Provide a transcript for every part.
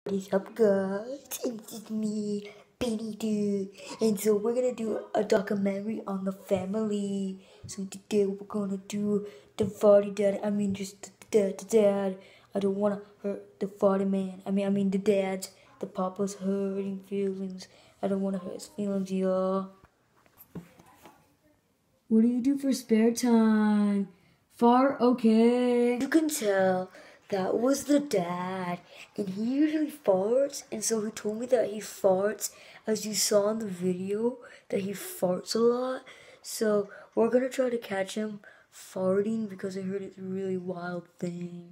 What is up, guys? It's me, Penny Dude, and so we're gonna do a documentary on the family. So today we're gonna do the farty dad. I mean, just the dad. I don't wanna hurt the farty man. I mean the dads. The papa's hurting feelings. I don't wanna hurt his feelings, y'all. What do you do for spare time? Fart? Okay. You can tell that was the dad, and he usually farts, and so he told me that he farts, as you saw in the video, that he farts a lot. So we're gonna try to catch him farting because I heard it's a really wild thing.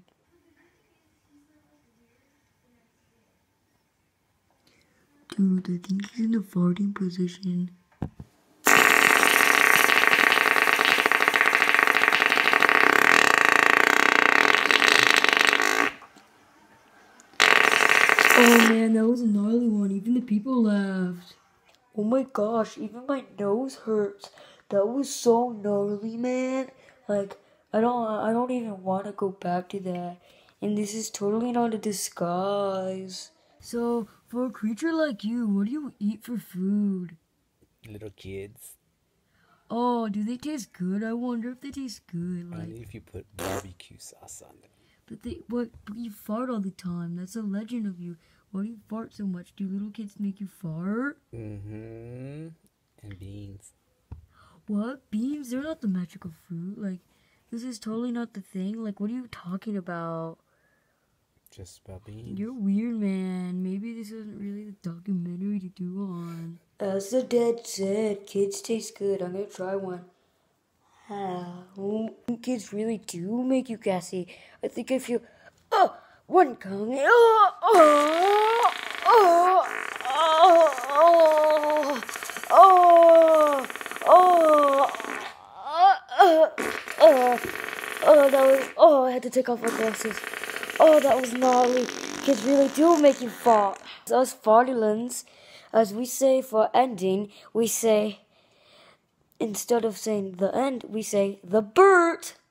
Dude, I think he's in the farting position. Oh man, that was a gnarly one. Even the people laughed. Oh my gosh, even my nose hurts. That was so gnarly, man. Like, I don't even want to go back to that. And this is totally not a disguise. So, for a creature like you, what do you eat for food? Little kids. Oh, do they taste good? I wonder if they taste good. Like, only if you put barbecue sauce on them. But you fart all the time. That's a legend of you. Why do you fart so much? Do little kids make you fart? Mm-hmm. And beans. What? Beans? They're not the magical fruit. Like, this is totally not the thing. Like, what are you talking about? Just about beans. You're weird, man. Maybe this isn't really the documentary to do on. As the dad said, kids taste good. I'm gonna try one. Kids really do make you gassy. I think I feel... Oh! One coming. I had to take off my glasses. Oh, that was gnarly. Kids really do make you fart. Us fartilans, as we say for ending, we say, instead of saying the end, we say the Bert.